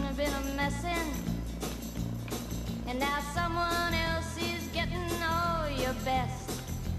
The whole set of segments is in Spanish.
been a messin', and now someone else is getting all your best.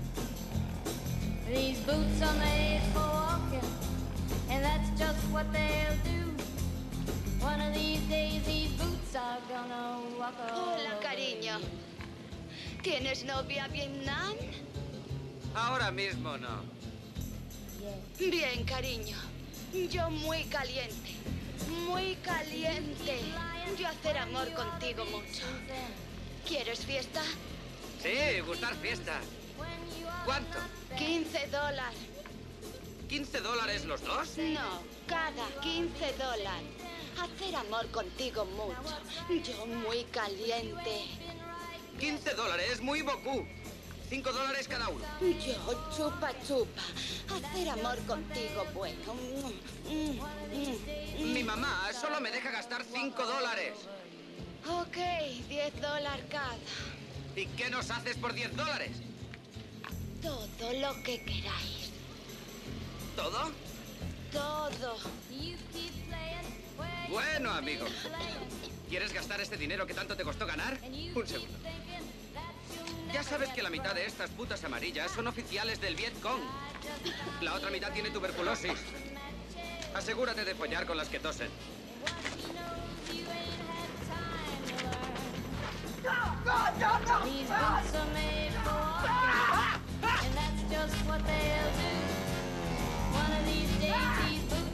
These boots are made for walking, and that's just what they'll do. One of these days these boots are gonna walk all Hola, over cariño. you. ¿Tienes novia, Vietnam? Ahora mismo no. Bien, cariño. Yo muy caliente. Muy caliente. Yo hacer amor contigo mucho. ¿Quieres fiesta? Sí, gustar fiesta. ¿Cuánto? $15. ¿$15 los dos? No, cada $15. Hacer amor contigo mucho. Yo muy caliente. $15, muy beaucoup. $5 cada uno. Yo chupa chupa. Hacer amor contigo bueno. Mi mamá solo me deja gastar $5. Ok, $10 cada. ¿Y qué nos haces por $10? Todo lo que queráis. ¿Todo? Todo. Bueno, amigo. ¿Quieres gastar este dinero que tanto te costó ganar? Un segundo. Ya sabes que la mitad de estas putas amarillas son oficiales del Vietcong. La otra mitad tiene tuberculosis. Asegúrate de follar con las que tosen. These boots are made for walking, and that's just what they'll do. One of these days these boots